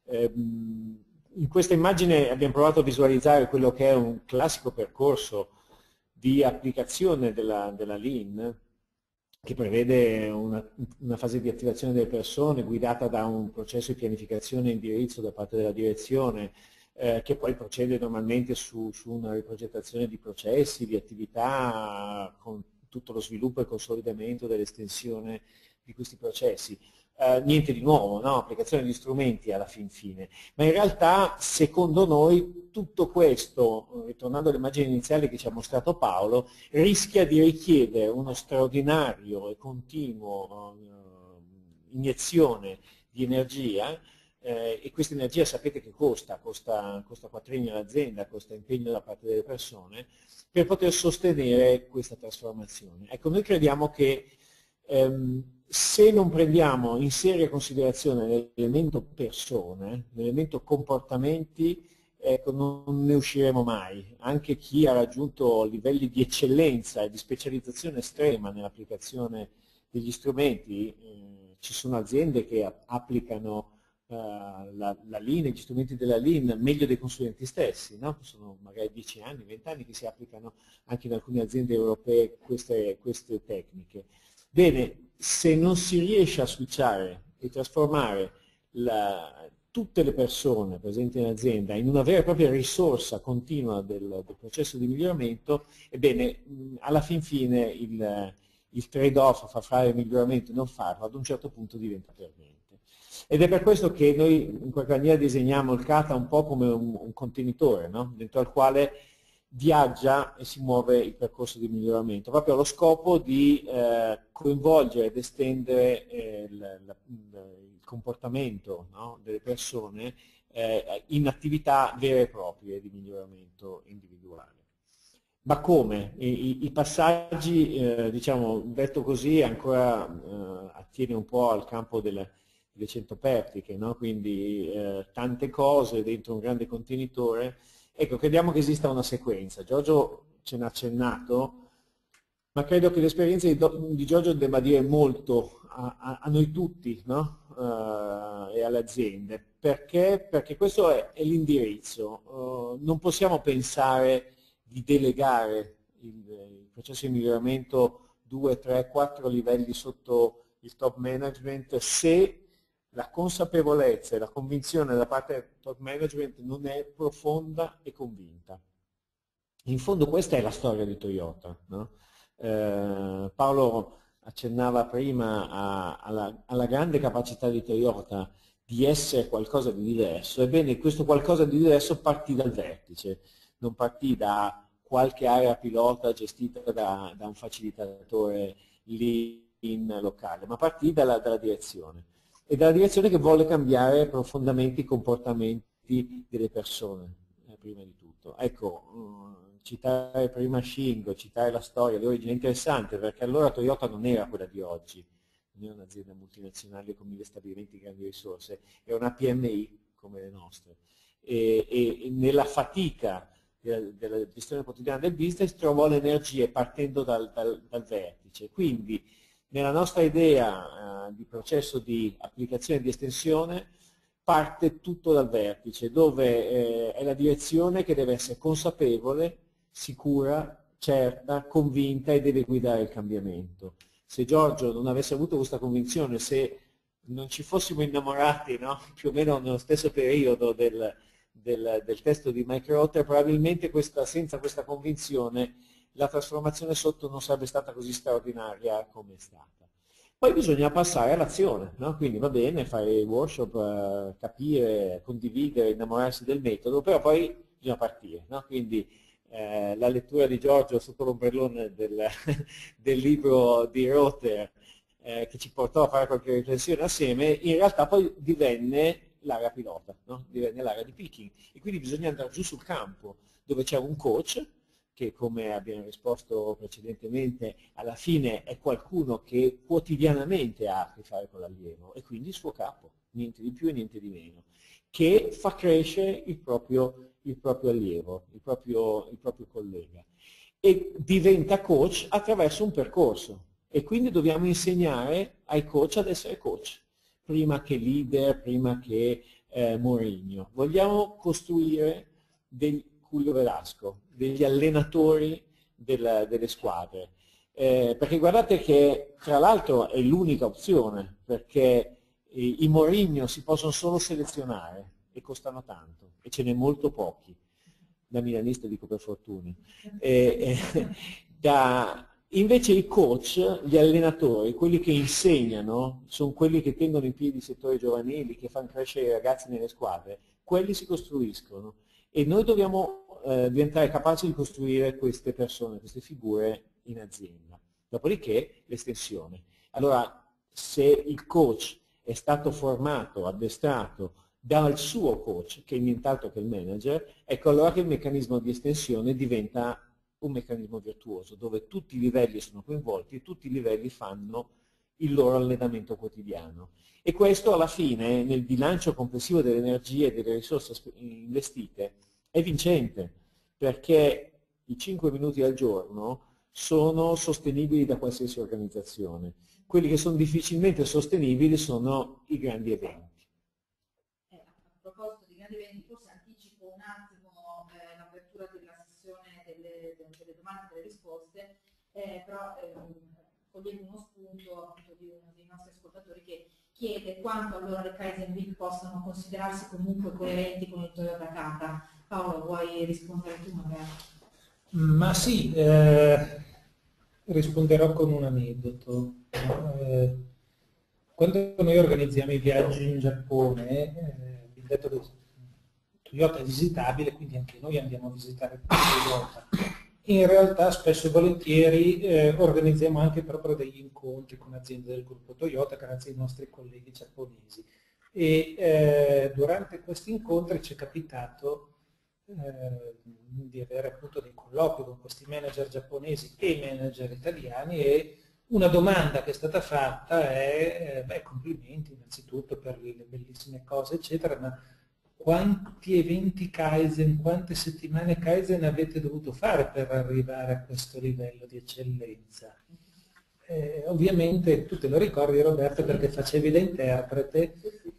In questa immagine abbiamo provato a visualizzare quello che è un classico percorso di applicazione della Lean, che prevede una fase di attivazione delle persone guidata da un processo di pianificazione e indirizzo da parte della direzione, che poi procede normalmente su una riprogettazione di processi, di attività, con tutto lo sviluppo e consolidamento dell'estensione di questi processi. Niente di nuovo, no? Applicazione di strumenti alla fin fine, ma in realtà secondo noi tutto questo, ritornando all'immagine iniziale che ci ha mostrato Paolo, rischia di richiedere uno straordinario e continuo iniezione di energia, e questa energia sapete che costa quattrini all'azienda, costa impegno da parte delle persone, per poter sostenere questa trasformazione. Ecco, noi crediamo che se non prendiamo in seria considerazione l'elemento persone, l'elemento comportamenti, ecco, non ne usciremo mai. Anche chi ha raggiunto livelli di eccellenza e di specializzazione estrema nell'applicazione degli strumenti, ci sono aziende che applicano la Lean, gli strumenti della Lean meglio dei consulenti stessi, no? Sono magari 10 anni, 20 anni che si applicano anche in alcune aziende europee queste tecniche. Bene, se non si riesce a switchare e trasformare tutte le persone presenti in azienda in una vera e propria risorsa continua del processo di miglioramento, ebbene, alla fin fine il trade-off fra fare il miglioramento e non farlo ad un certo punto diventa perdente. Ed è per questo che noi in qualche maniera disegniamo il Kata un po' come un contenitore, no? Dentro al quale viaggia e si muove il percorso di miglioramento, proprio allo scopo di coinvolgere ed estendere il comportamento, no, delle persone in attività vere e proprie di miglioramento individuale. Ma come? I passaggi, diciamo, detto così, ancora attiene un po' al campo delle 100 pertiche, no? Quindi tante cose dentro un grande contenitore. Ecco, crediamo che esista una sequenza. Giorgio ce n'ha accennato, ma credo che l'esperienza di Giorgio debba dire molto a noi tutti, no? E alle aziende. Perché? Perché questo è l'indirizzo. Non possiamo pensare di delegare il processo di miglioramento 2, 3, 4 livelli sotto il top management se la consapevolezza e la convinzione da parte del top management non è profonda e convinta. In fondo questa è la storia di Toyota, no? Paolo accennava prima alla grande capacità di Toyota di essere qualcosa di diverso. Ebbene, questo qualcosa di diverso partì dal vertice, non partì da qualche area pilota gestita da un facilitatore Lean locale, ma partì dalla direzione. E dalla direzione che vuole cambiare profondamente i comportamenti delle persone, prima di tutto. Ecco, citare prima Shingo, citare la storia, l'origine è interessante perché allora Toyota non era quella di oggi, non era un'azienda multinazionale con 1000 stabilimenti e grandi risorse, era una PMI come le nostre. E nella fatica della gestione quotidiana del business trovò le energie partendo dal vertice. Quindi Nella nostra idea di processo di applicazione di estensione parte tutto dal vertice, dove è la direzione che deve essere consapevole, sicura, certa, convinta e deve guidare il cambiamento. Se Giorgio non avesse avuto questa convinzione, se non ci fossimo innamorati, no? Più o meno nello stesso periodo del testo di Mike Rother, probabilmente senza questa convinzione la trasformazione sotto non sarebbe stata così straordinaria come è stata. Poi bisogna passare all'azione, no? Quindi va bene fare workshop, capire, condividere, innamorarsi del metodo, però poi bisogna partire, no? Quindi la lettura di Giorgio sotto l'ombrellone del libro di Rother, che ci portò a fare qualche riflessione assieme, in realtà poi divenne l'area pilota, no? Divenne l'area di picking, e quindi bisogna andare giù sul campo, dove c'è un coach, che come abbiamo risposto precedentemente, alla fine è qualcuno che quotidianamente ha a che fare con l'allievo, e quindi il suo capo, niente di più e niente di meno, che fa crescere il proprio allievo, il proprio collega, e diventa coach attraverso un percorso, e quindi dobbiamo insegnare ai coach ad essere coach, prima che leader, prima che Mourinho. Vogliamo costruire Julio Velasco, degli allenatori delle squadre, perché guardate che tra l'altro è l'unica opzione, perché i Mourinho si possono solo selezionare e costano tanto, e ce n'è molto pochi, da milanista dico per fortuna. Invece i coach, gli allenatori, quelli che insegnano, sono quelli che tengono in piedi i settori giovanili, che fanno crescere i ragazzi nelle squadre, quelli si costruiscono, e noi dobbiamo diventare capaci di costruire queste persone, queste figure in azienda. Dopodiché l'estensione. Allora, se il coach è stato formato, addestrato dal suo coach, che è nient'altro che il manager, ecco allora che il meccanismo di estensione diventa un meccanismo virtuoso, dove tutti i livelli sono coinvolti e tutti i livelli fanno il loro allenamento quotidiano. E questo alla fine, nel bilancio complessivo delle energie e delle risorse investite, è vincente, perché i 5 minuti al giorno sono sostenibili da qualsiasi organizzazione. Quelli che sono difficilmente sostenibili sono i grandi eventi. A proposito di grandi eventi, forse anticipo un attimo l'apertura della sessione delle domande e delle risposte, però cogliendo uno spunto appunto di uno dei nostri ascoltatori che chiede quanto allora le Kaizen Week possano considerarsi comunque coerenti con il Toyota Kata. Paolo, vuoi rispondere tu magari? Ma sì, risponderò con un aneddoto. Quando noi organizziamo i viaggi in Giappone, abbiamo detto che Toyota è visitabile, quindi anche noi andiamo a visitare Toyota. In realtà spesso e volentieri organizziamo anche proprio degli incontri con aziende del gruppo Toyota grazie ai nostri colleghi giapponesi, e durante questi incontri ci è capitato di avere appunto dei colloqui con questi manager giapponesi e manager italiani, e una domanda che è stata fatta è complimenti innanzitutto per le bellissime cose eccetera, ma quanti eventi Kaizen, quante settimane Kaizen avete dovuto fare per arrivare a questo livello di eccellenza? Ovviamente tu te lo ricordi, Roberto, perché facevi da interprete,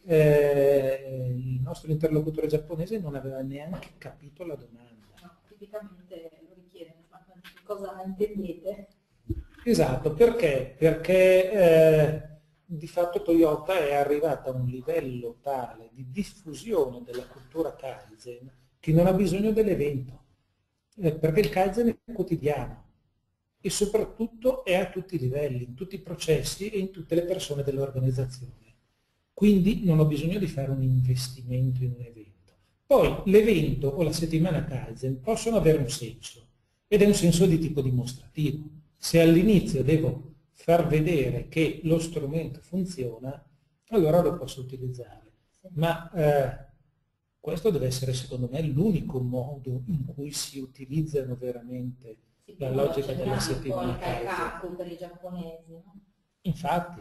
il nostro interlocutore giapponese non aveva neanche capito la domanda. No, tipicamente lo richiede, ma cosa intendete? Esatto, perché? Perché di fatto Toyota è arrivata a un livello tale di diffusione della cultura Kaizen che non ha bisogno dell'evento, perché il Kaizen è quotidiano e soprattutto è a tutti i livelli, in tutti i processi e in tutte le persone dell'organizzazione. Quindi non ho bisogno di fare un investimento in un evento. Poi l'evento o la settimana Kaizen possono avere un senso, ed è un senso di tipo dimostrativo. Se all'inizio devo far vedere che lo strumento funziona, allora lo posso utilizzare. Ma questo deve essere secondo me l'unico modo in cui si utilizzano veramente la logica della settimana Kaizen. Per i giapponesi, no? Infatti.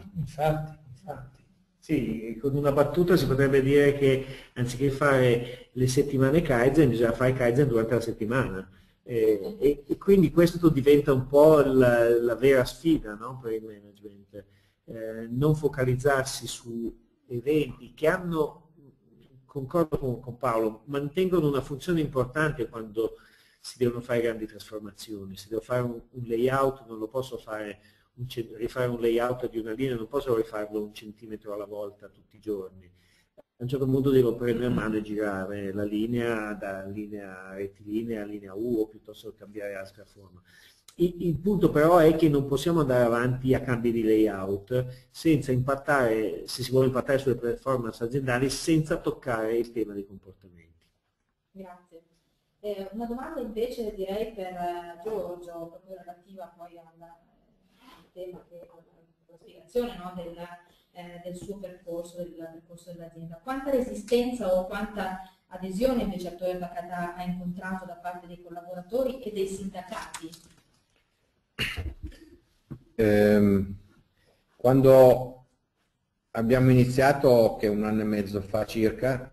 Sì, con una battuta si potrebbe dire che anziché fare le settimane Kaizen, bisogna fare Kaizen durante la settimana, E quindi questo diventa un po' la vera sfida, no, per il management, non focalizzarsi su eventi che hanno, concordo con Paolo, mantengono una funzione importante quando si devono fare grandi trasformazioni. Se devo fare un layout non lo posso fare, rifare un layout di una linea, non posso rifarlo 1 centimetro alla volta tutti i giorni. A un certo punto devo prendere in mano e girare la linea da linea rettilinea a linea U o piuttosto cambiare altra forma. Il punto però è che non possiamo andare avanti a cambi di layout senza impattare, se si vuole impattare sulle performance aziendali, senza toccare il tema dei comportamenti. Grazie. Una domanda invece direi per Giorgio, proprio relativa poi al tema alla spiegazione, no, del suo percorso, del percorso dell'azienda. Quanta resistenza o quanta adesione invece a Toyota Kata ha incontrato da parte dei collaboratori e dei sindacati? Quando abbiamo iniziato, che è 1 anno e mezzo fa circa,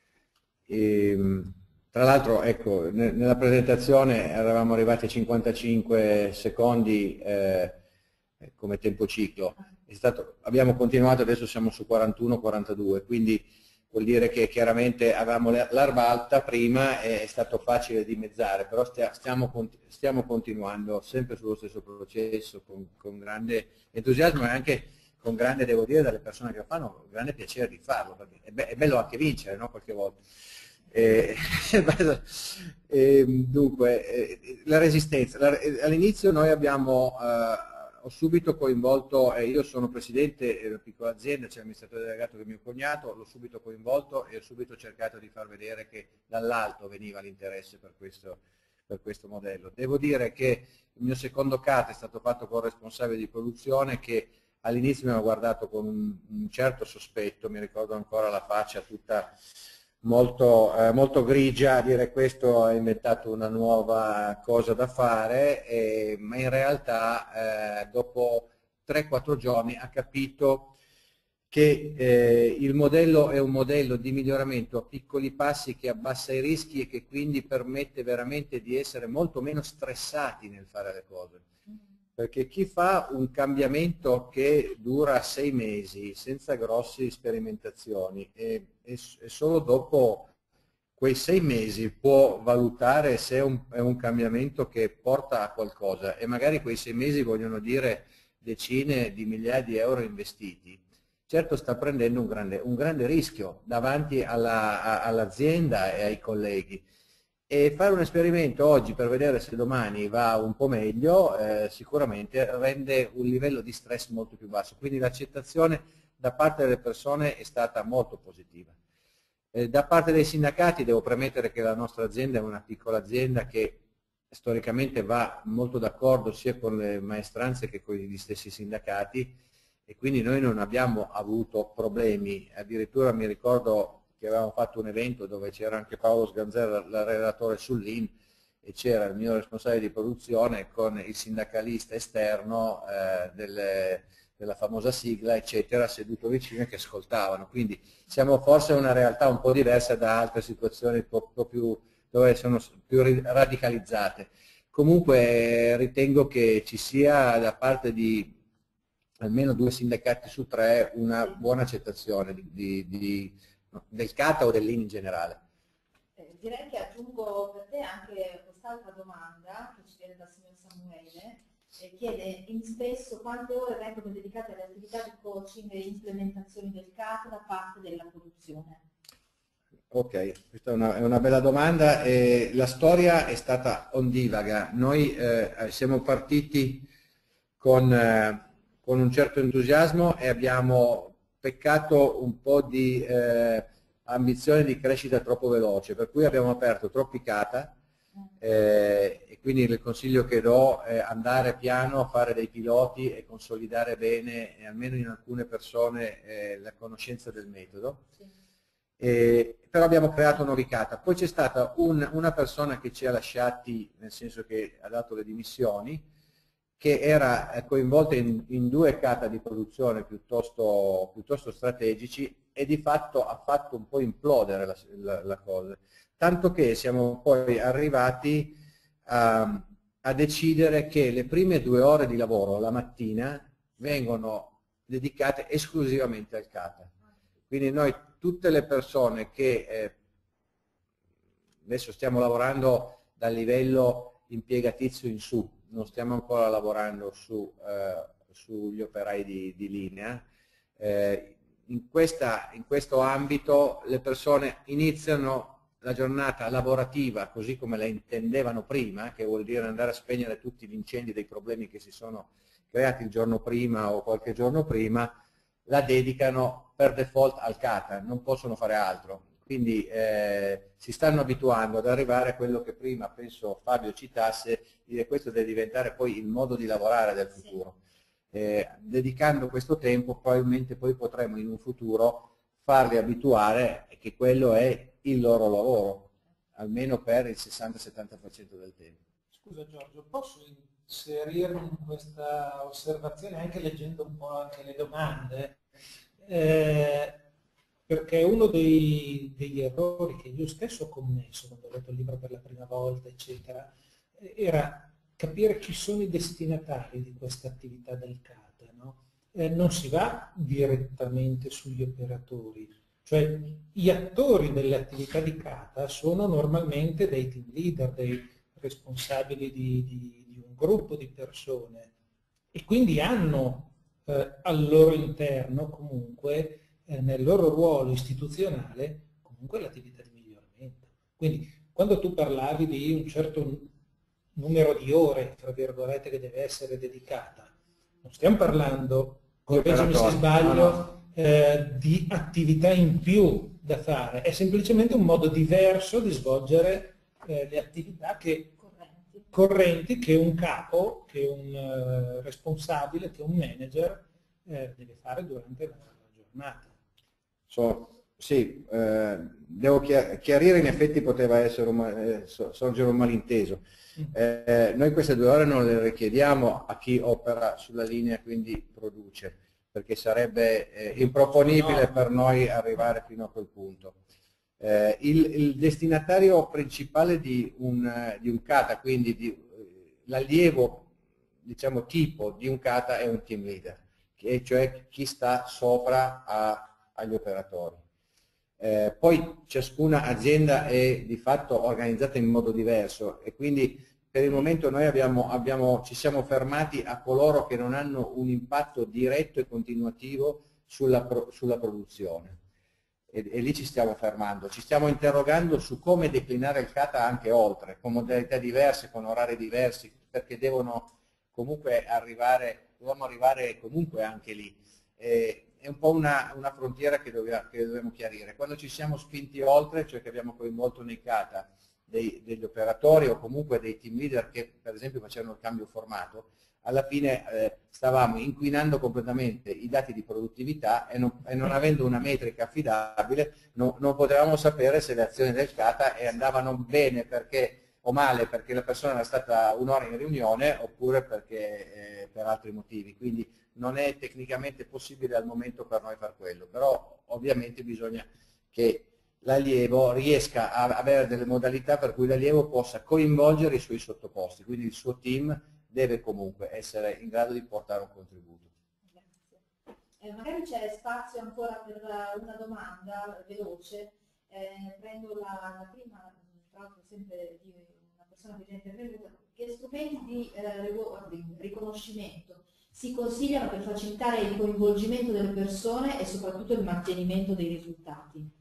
tra l'altro ecco, nella presentazione eravamo arrivati a 55 secondi come tempo ciclo. Abbiamo continuato, adesso siamo su 41-42, quindi vuol dire che chiaramente avevamo l'erba alta prima e è stato facile dimezzare, però stiamo continuando sempre sullo stesso processo con grande entusiasmo e anche con grande, devo dire, dalle persone che lo fanno, grande piacere di farlo, perché è bello anche vincere, no? Qualche volta. Dunque, la resistenza. All'inizio noi abbiamo... ho subito coinvolto, io sono presidente di una piccola azienda, c'è l'amministratore delegato che è mio cognato, l'ho subito coinvolto e ho subito cercato di far vedere che dall'alto veniva l'interesse per questo modello. Devo dire che il mio secondo CAT è stato fatto con il responsabile di produzione che all'inizio mi ha guardato con un certo sospetto, mi ricordo ancora la faccia tutta molto grigia, a dire questo ha inventato una nuova cosa da fare, ma in realtà dopo 3-4 giorni ha capito che il modello è un modello di miglioramento a piccoli passi che abbassa i rischi e che quindi permette veramente di essere molto meno stressati nel fare le cose. Perché chi fa un cambiamento che dura 6 mesi senza grosse sperimentazioni e solo dopo quei 6 mesi può valutare se è un cambiamento che porta a qualcosa e magari quei 6 mesi vogliono dire decine di migliaia di euro investiti, certo sta prendendo un grande rischio davanti all'azienda e ai colleghi. E fare un esperimento oggi per vedere se domani va un po' meglio sicuramente rende un livello di stress molto più basso, quindi l'accettazione da parte delle persone è stata molto positiva. Da parte dei sindacati devo premettere che la nostra azienda è una piccola azienda che storicamente va molto d'accordo sia con le maestranze che con gli stessi sindacati e quindi noi non abbiamo avuto problemi, addirittura mi ricordo che avevamo fatto un evento dove c'era anche Paolo Sganzera, il relatore sull'IN, e c'era il mio responsabile di produzione con il sindacalista esterno della famosa sigla, eccetera, seduto vicino e che ascoltavano. Quindi siamo forse una realtà un po' diversa da altre situazioni un po' più, dove sono più radicalizzate. Comunque ritengo che ci sia da parte di almeno 2 sindacati su 3 una buona accettazione del CATA o dell'IN in generale. Direi che aggiungo per te anche quest'altra domanda che ci viene dal signor Samuele, chiede spesso quante ore vengono dedicate alle attività di coaching e implementazioni del CATA da parte della produzione. Ok, questa è una bella domanda. La storia è stata ondivaga. Noi siamo partiti con un certo entusiasmo e abbiamo peccato un po' di ambizione di crescita troppo veloce, per cui abbiamo aperto troppi CATA e quindi il consiglio che do è andare piano, fare dei piloti e consolidare bene, almeno in alcune persone, la conoscenza del metodo. Però abbiamo creato nuovi CATA. Poi c'è stata una persona che ci ha lasciati, nel senso che ha dato le dimissioni, che era coinvolta in 2 CATA di produzione piuttosto strategici e di fatto ha fatto un po' implodere la cosa, tanto che siamo poi arrivati a decidere che le prime 2 ore di lavoro la mattina vengono dedicate esclusivamente al kata. Quindi noi, tutte le persone che adesso stiamo lavorando dal livello impiegatizio in su, non stiamo ancora lavorando sugli operai di linea, in questo ambito le persone iniziano la giornata lavorativa così come la intendevano prima, che vuol dire andare a spegnere tutti gli incendi dei problemi che si sono creati il giorno prima o qualche giorno prima, la dedicano per default al kata, non possono fare altro. Quindi si stanno abituando ad arrivare a quello che prima, penso Fabio citasse, dire questo deve diventare poi il modo di lavorare del futuro. Dedicando questo tempo probabilmente poi potremo in un futuro farli abituare che quello è il loro lavoro, almeno per il 60-70% del tempo. Scusa Giorgio, posso inserirmi in questa osservazione anche leggendo un po' anche le domande? Perché uno degli errori che io stesso ho commesso quando ho letto il libro per la prima volta, eccetera, era capire chi sono i destinatari di questa attività del kata, no? Non si va direttamente sugli operatori, cioè gli attori delle attività di kata sono normalmente dei team leader, dei responsabili di un gruppo di persone e quindi hanno al loro interno comunque nel loro ruolo istituzionale comunque l'attività di miglioramento. Quindi quando tu parlavi di un certo numero di ore, tra virgolette, che deve essere dedicata, non stiamo parlando, correggimi se sbaglio, di attività in più da fare, è semplicemente un modo diverso di svolgere le attività correnti che un capo, che un responsabile, che un manager deve fare durante la giornata. Sì, devo chiarire, in effetti poteva essere sorgere un malinteso. Noi queste 2 ore non le richiediamo a chi opera sulla linea, quindi produce, perché sarebbe improponibile per noi arrivare fino a quel punto. Il destinatario principale di un kata, quindi l'allievo, diciamo, tipo di un kata è un team leader, cioè chi sta sopra agli operatori. Poi ciascuna azienda è di fatto organizzata in modo diverso e quindi per il momento noi ci siamo fermati a coloro che non hanno un impatto diretto e continuativo sulla produzione e lì ci stiamo fermando, ci stiamo interrogando su come declinare il kata anche oltre, con modalità diverse, con orari diversi, perché dobbiamo arrivare comunque anche lì. È un po' una frontiera che dobbiamo chiarire. Quando ci siamo spinti oltre, cioè che abbiamo coinvolto nei kata degli operatori o comunque dei team leader che per esempio facevano il cambio formato, alla fine stavamo inquinando completamente i dati di produttività e non avendo una metrica affidabile non potevamo sapere se le azioni del kata andavano bene o male perché la persona era stata un'ora in riunione oppure perché per altri motivi. Quindi non è tecnicamente possibile al momento per noi far quello, però ovviamente bisogna che l'allievo riesca a avere delle modalità per cui l'allievo possa coinvolgere i suoi sottoposti, quindi il suo team deve comunque essere in grado di portare un contributo. Grazie. Magari c'è spazio ancora per una domanda veloce. Prendo la prima, tra l'altro sempre di una persona che è già intervenuta. Che strumenti di riconoscimento si consigliano per facilitare il coinvolgimento delle persone e soprattutto il mantenimento dei risultati?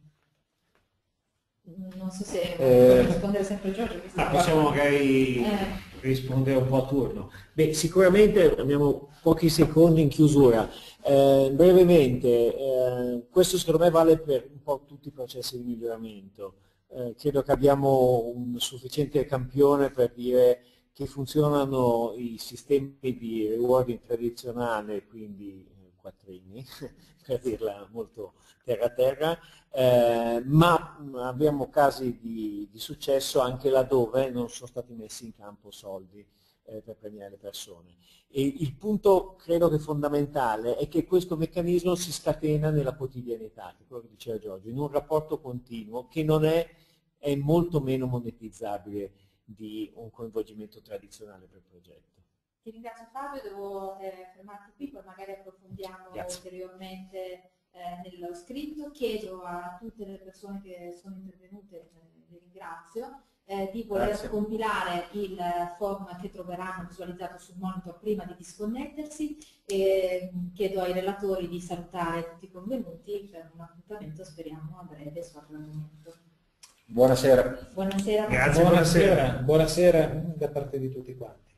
Non so se può rispondere sempre Giorgio. Possiamo magari rispondere un po' a turno. Beh, sicuramente abbiamo pochi secondi in chiusura. Brevemente, questo secondo me vale per un po' tutti i processi di miglioramento. Credo che abbiamo un sufficiente campione per dire che funzionano i sistemi di rewarding tradizionale, quindi quattrini, per dirla molto terra-terra, ma abbiamo casi di successo anche laddove non sono stati messi in campo soldi per premiare le persone. E il punto credo che fondamentale è che questo meccanismo si scatena nella quotidianità, che è quello che diceva Giorgio, in un rapporto continuo che non è molto meno monetizzabile di un coinvolgimento tradizionale per progetto. Ti ringrazio Fabio, devo fermarti qui, poi magari approfondiamo ulteriormente nello scritto. Chiedo a tutte le persone che sono intervenute, le ringrazio, di voler compilare il form che troveranno visualizzato sul monitor prima di disconnettersi, e chiedo ai relatori di salutare tutti i convenuti per un appuntamento, speriamo a breve, su argomento. Buonasera. Buonasera. Grazie, buonasera da parte di tutti quanti.